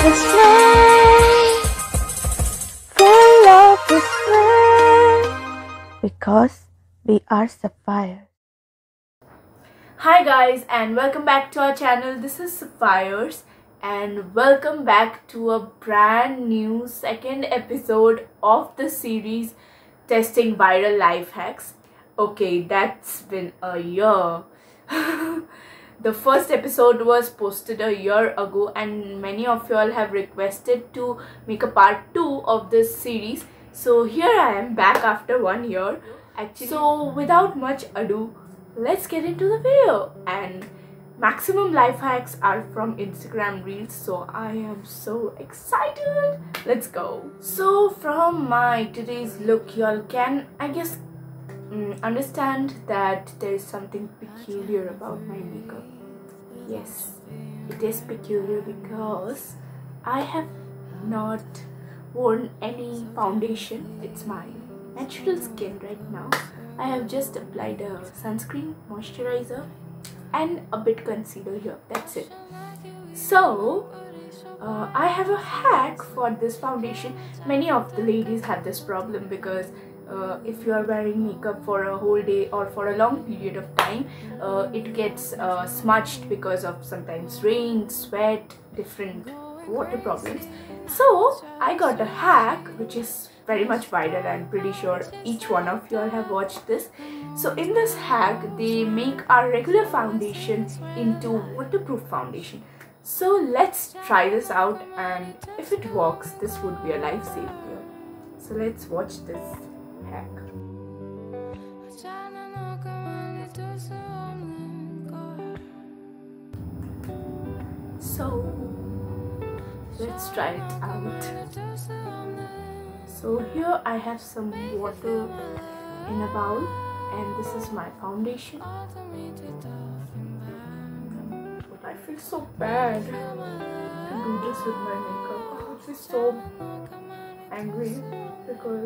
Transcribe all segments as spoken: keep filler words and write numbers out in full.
with flame, fill up with flame, because we are sapphires. Hi guys, and welcome back to our channel. This is SAP-fires, and welcome back to a brand new second episode of the series Testing Viral Life Hacks. Okay, that's been a year. The first episode was posted a year ago, and many of you all have requested to make a part two of this series. So here I am back after one year. Actually, so without much ado, let's get into the video. And maximum life hacks are from Instagram Reels, so I am so excited. Let's go. So from my today's look, y'all can, I guess, mm, understand that there is something peculiar about my makeup. Yes, it is peculiar because I have not worn any foundation. It's my natural skin right now. I have just applied a sunscreen, moisturizer, and a bit concealer here. That's it. So uh, I have a hack for this foundation. Many of the ladies have this problem because uh, if you are wearing makeup for a whole day or for a long period of time, uh, it gets uh, smudged because of sometimes rain, sweat, different water problems. So I got a hack which is very much viral. I'm pretty sure each one of you all have watched this. So in this hack, they make our regular foundation into waterproof foundation. So let's try this out, and if it works, this would be a lifesaver. So let's watch this hack. So let's try it out. So here I have some water in a bowl, and this is my foundation. But I feel so bad to do this with my makeup. I would be so angry because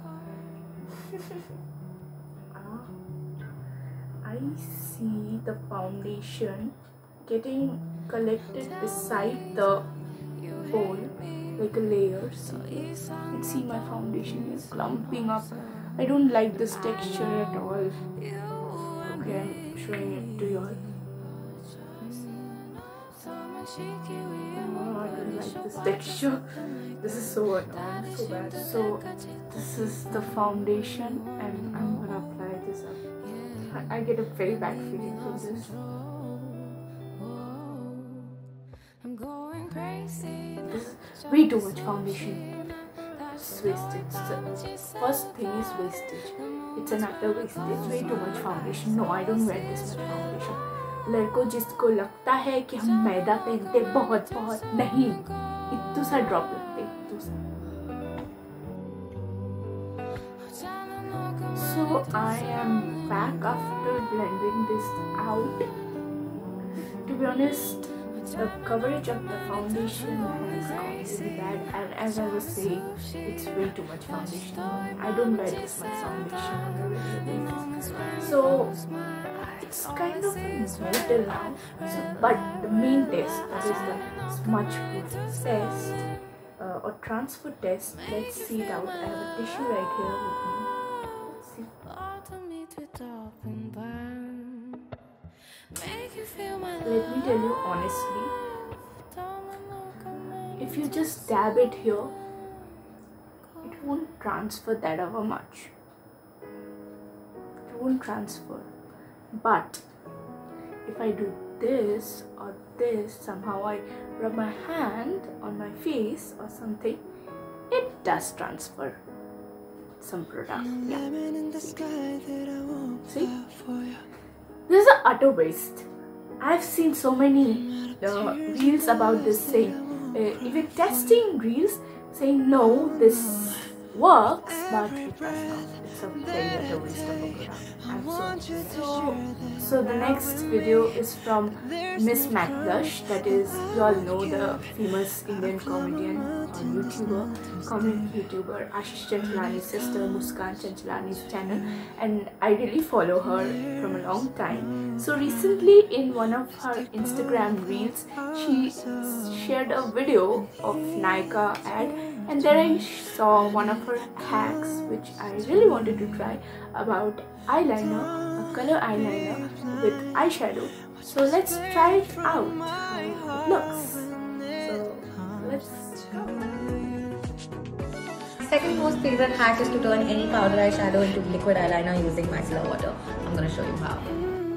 I see the foundation getting collected beside the bowl like a layer. So you can see my foundation is clumping up. I don't like this texture at all. Okay, I'm showing it to you all. Oh, I don't like this texture. This is so annoying, so bad. So this is the foundation, and I'm gonna apply this up. I, I get a very bad feeling from this. This is way too much foundation. It's wasted. So first thing is wastage. It's an utter wastage. Way too much foundation. No, I don't wear this much foundation. लड़कों जिसको लगता है कि हम मैदा पहनते बहुत बहुत नहीं, इतना सा ड्रॉप लगते इतना सा. So I am back after blending this out. To be honest, the coverage of the foundation has gone really bad, and as I was saying, it's way too much foundation. I don't wear this much foundation on a regular basis. So it's kind of metal now. So, but the main test, that is the smudge proof test uh, or transfer test, let's see it out. I have a tissue right here with me. Let's see. Let me tell you honestly, if you just dab it here, it won't transfer that over much. It won't transfer. But if I do this or this, somehow I rub my hand on my face or something, it does transfer some product. Yeah. See? This is an utter waste. I've seen so many uh, reels about this saying, uh, even testing reels saying no, this works, but it does not. It's a very utter waste of a product. I'm sorry. So, so the next video is from Miss MacBlush. That is, you all know the famous Indian comedian or YouTuber, comedy YouTuber Ashish Chanchalani's sister, Muskan Chanchalani's channel, and I really follow her from a long time. So recently, in one of her Instagram reels, she shared a video of Nykaa ad, and there I saw one of her hacks which I really wanted to try about eyeliner, a color eyeliner with eyeshadow. So let's try it out how it looks. So let's go. Second most favorite hack is to turn any powder eyeshadow into liquid eyeliner using micellar water. I'm gonna show you how.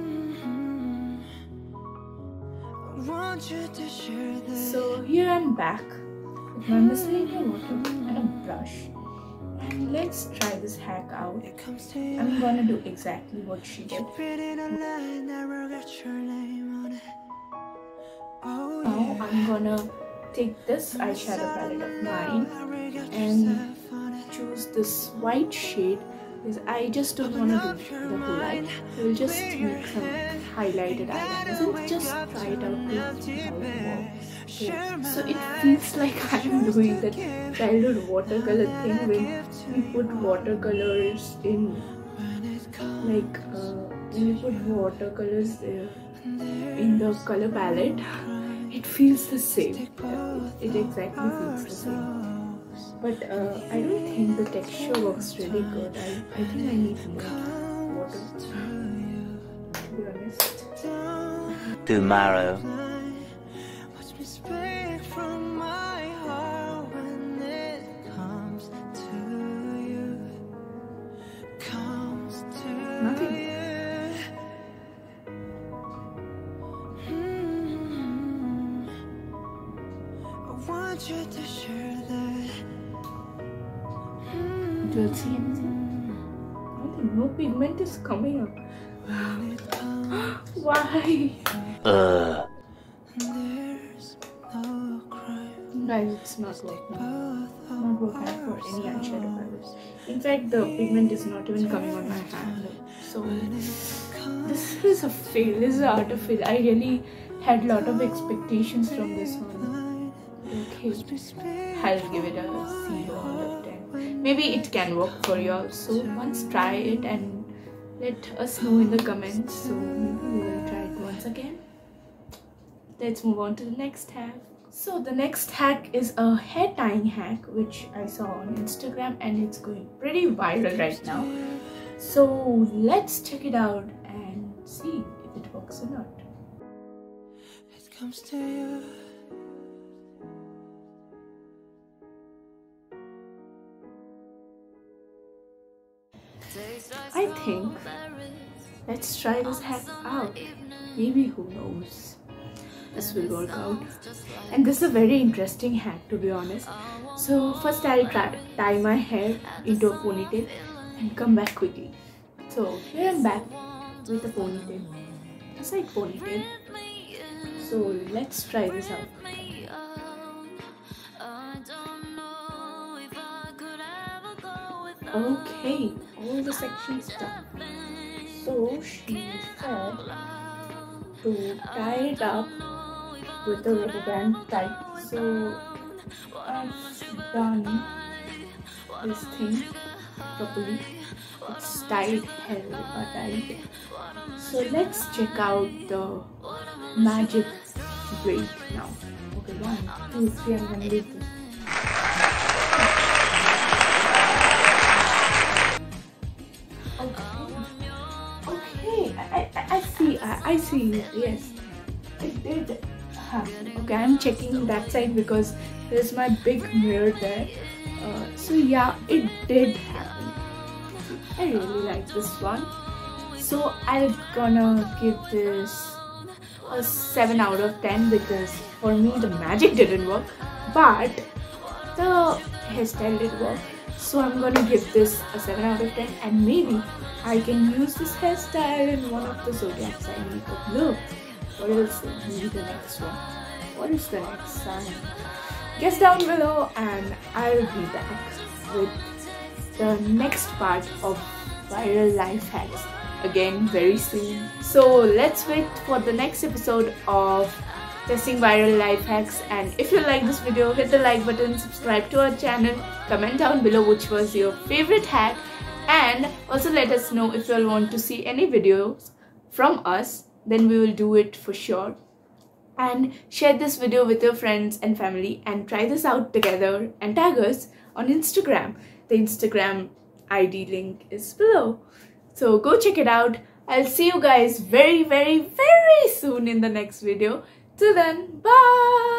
So here I'm back with my micellar water and a brush, and let's try this hack out. I'm gonna do exactly what she did. Now I'm gonna take this eyeshadow palette of mine and choose this white shade, because I just don't want to do the whole eye. We'll just make some highlighted eyeliners and just try it out to see how it works. Okay. So it feels like I'm doing that childhood watercolor thing when we put watercolors in, like uh, when we put watercolors uh, in the color palette. It feels the same. It exactly feels the same. But uh, I don't think the texture works really good. I, I think I need more water, to be honest. Tomorrow. Nothing. Do you see anything? Nothing. No pigment is coming up. Why? Uh. Guys, it's not working. Not working for any eyeshadow palette. In fact, the pigment is not even coming on my hand. So this is a fail. This is an utter fail. I really had a lot of expectations from this one. Okay, I'll give it a zero out of ten. Maybe it can work for you all. So once try it and let us know in the comments. So maybe we will try it once again. Let's move on to the next hack. So the next hack is a hair tying hack which I saw on Instagram, and it's going pretty viral right now. So let's check it out and see if it works or not. It comes to you. I think let's try this hack out. Maybe, who knows, this will work out. And this is a very interesting hack, to be honest. So first I'll try tie my hair into a ponytail and come back quickly. So here I'm back with a ponytail, a side ponytail. So let's try this out. Okay, all the sections done. So she said to tie it up with a rubber band tight. So I've done this thing properly. It's tied, held or tight. So let's check out the magic braid now. Okay, one, two, three, I'm gonna leave this. Okay, I, I, I see, I, I see, yes, it did happen. Okay, I'm checking that side because there's my big mirror there. Uh, so yeah, it did happen. I really like this one. So I'm gonna give this a seven out of ten because for me the magic didn't work, but the hairstyle did work. So I'm gonna give this a seven out of ten, and maybe I can use this hairstyle in one of the zodiac sign makeup looks. What else will be the next one? What is the next sign? Guess down below and I'll be back with the next part of viral life hacks again very soon. So let's wait for the next episode of testing viral life hacks. And if you like this video, hit the like button, subscribe to our channel, comment down below which was your favorite hack, and also let us know if you all want to see any videos from us, then we will do it for sure. And share this video with your friends and family and try this out together and tag us on Instagram. The Instagram I D link is below. So go check it out. I'll see you guys very very very soon in the next video. Till then, bye!